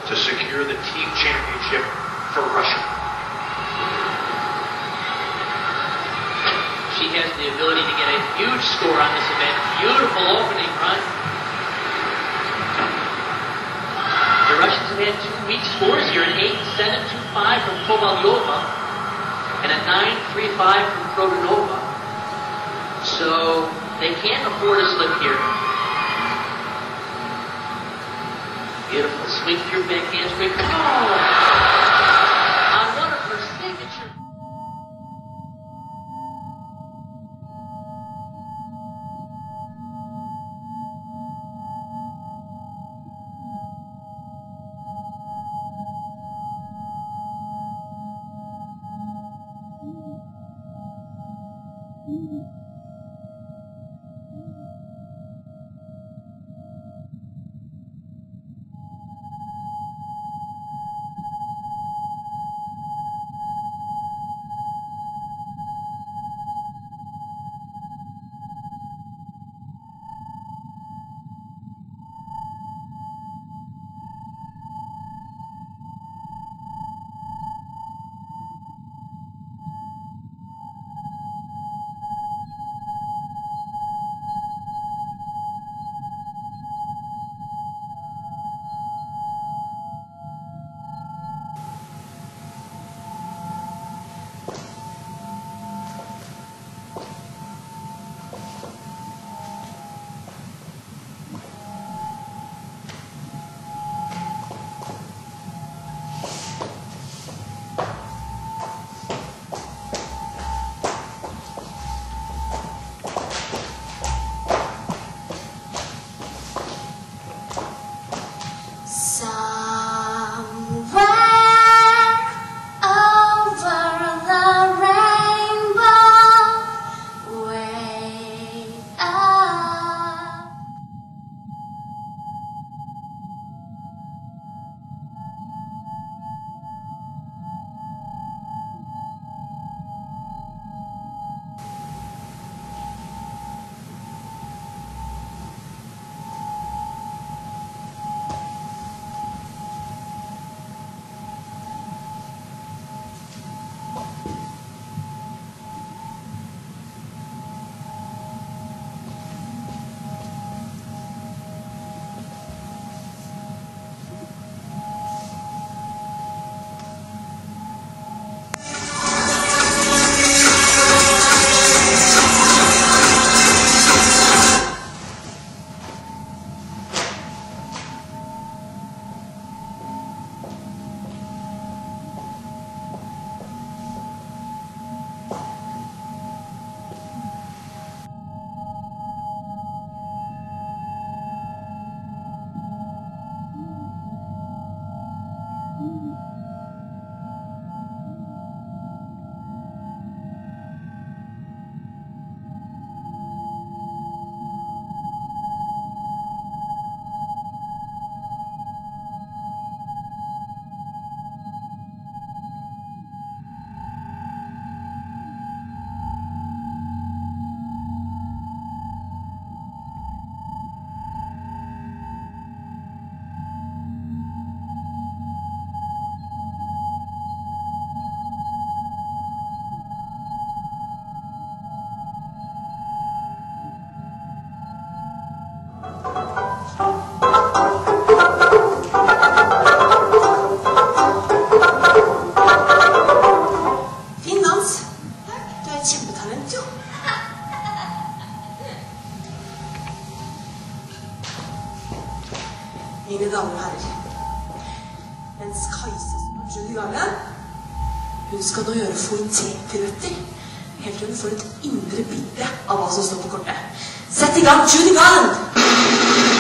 to secure the team championship for Russia. She has the ability to get a huge score on this event. Beautiful opening run. The Russians have had 2 weak scores here, an 8-7, 2-5 from Kovalyova and a 9-3-5 from Prodanova. So they can't afford a slip here. Beautiful swing through backhand straight. Oh! On one of her signature. Mine damer og herrer, mens Kajse som har Judy Garland, hun skal nå gjøre fointé-piruetter, helt til hun får et indre bilde av hva som står på kortet. Sett i gang Judy Garland!